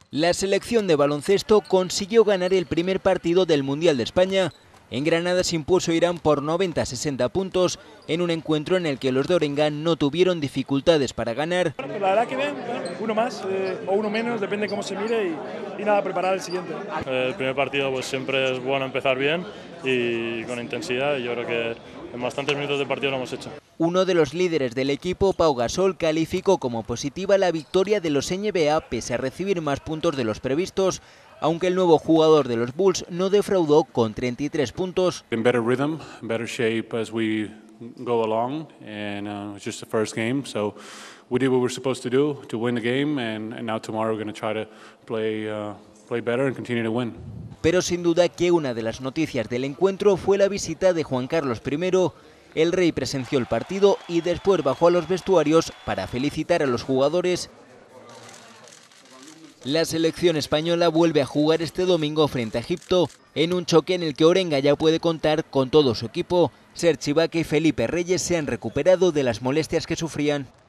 La selección de baloncesto consiguió ganar el primer partido del Mundial de España. En Granada se impuso Irán por 90-60 puntos en un encuentro en el que los de Orengán no tuvieron dificultades para ganar. Bueno, pues la verdad que bien, uno más o uno menos, depende cómo se mire y nada, preparar el siguiente. El primer partido pues siempre es bueno empezar bien y con intensidad, y yo creo que en bastantes minutos de partido lo hemos hecho. Uno de los líderes del equipo, Pau Gasol, calificó como positiva la victoria de los NBA pese a recibir más puntos de los previstos, aunque el nuevo jugador de los Bulls no defraudó con 33 puntos. In better rhythm, better shape as we go along, and it's just the first game, so we did what we're supposed to do to win the game, and now tomorrow we're going to try to play better and continue to win. Pero sin duda que una de las noticias del encuentro fue la visita de Juan Carlos I. El rey presenció el partido y después bajó a los vestuarios para felicitar a los jugadores. La selección española vuelve a jugar este domingo frente a Egipto, en un choque en el que Orenga ya puede contar con todo su equipo. Serge Ibaka y Felipe Reyes se han recuperado de las molestias que sufrían.